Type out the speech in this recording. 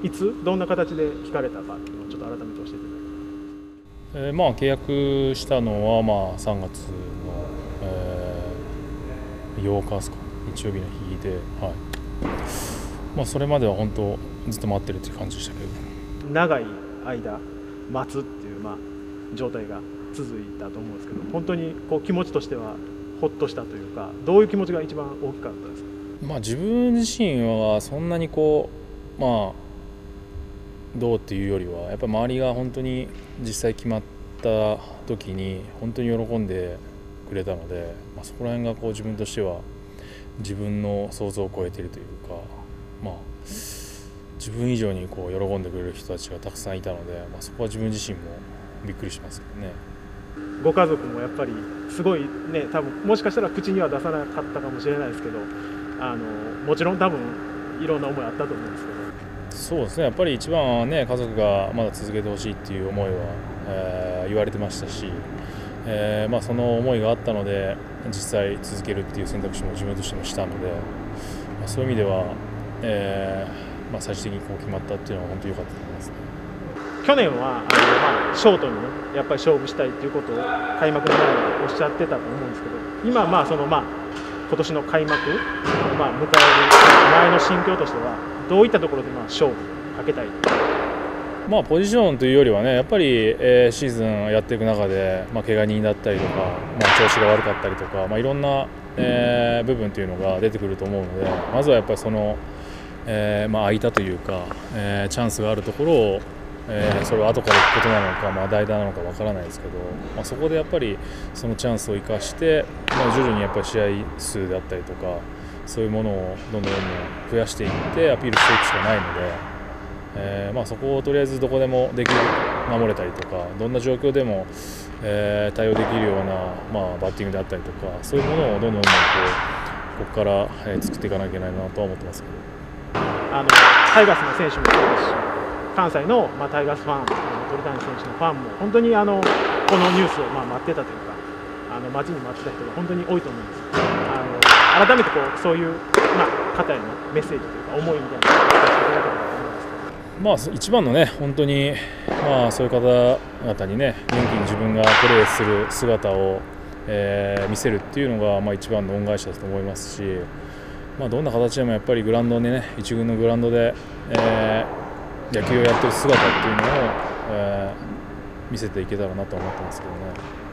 いつどんな形で聞かれたかっていうのをちょっと改めて教えていただきまあ契約したのはまあ3月の、8日ですか、日曜日の日で、はい、まあ、それまでは本当ずっと待ってるっていう感じでしたけど、 長い間待つっていう、状態が続いたと思うんですけど、本当にこう気持ちとしてはほっとしたというか、どういう気持ちが一番大きかったですか？ まあ、自分自身はそんなにこう、まあ、どうっていうよりはやっぱり周りが本当に実際決まった時に本当に喜んでくれたので、まあ、そこら辺がこう自分としては自分の想像を超えているというか、まあ、自分以上にこう喜んでくれる人たちがたくさんいたので、まあ、そこは自分自身もびっくりしますけどね。 ご家族もやっぱりすごいね、多分もしかしたら口には出さなかったかもしれないですけど、もちろん多分いろんな思いあったと思うんですけど。 そうですね、やっぱり一番はね、家族がまだ続けてほしいっていう思いは、言われてましたし、まあ、その思いがあったので実際続けるっていう選択肢も自分としてもしたので、まあ、そういう意味では、まあ、最終的にこう決まったっていうのは本当に良かったと思いますね。 去年はショートにね、やっぱり勝負したいということを開幕の前におっしゃってたと思うんですけど、今今年の開幕を迎える前の心境としてはどういったところで勝負かけたい？ まあ、ポジションというよりはね、やっぱり、シーズンやっていく中で、まあ、怪我人だったりとか、まあ、調子が悪かったりとか、まあ、いろんな、部分というのが出てくると思うので、まずはやっぱりその、まあ、空いたというか、チャンスがあるところを、それを後から行くことなのか、まあ、代打なのかわからないですけど、まあ、そこでやっぱりそのチャンスを生かして、まあ、徐々にやっぱり試合数であったりとか、そういうものをどんどん増やしていってアピールしていくしかないので。まあ、そこをとりあえずどこでもできる、守れたりとか、どんな状況でも、対応できるような、まあ、バッティングであったりとか、そういうものをどんどんここから、作っていかなきゃいけないなとは思ってますけど。 タイガースの選手もそうですし、関西の、タイガースファン、鳥谷選手のファンも本当にこのニュースを、待ってたというか、待ちに待ってた人が本当に多いと思うんです。改めてそういう、方へのメッセージというか思いみたいなのを伝えていただければと思います。 まあ、一番のね、本当に、まあ、そういう方々にね、元気に自分がプレーする姿を、見せるっていうのが、まあ、一番の恩返しだと思いますし、まあ、どんな形でもやっぱりグラウンドでね、一軍のグラウンドで、野球をやってる姿っていうのを、見せていけたらなと思ってますけどね。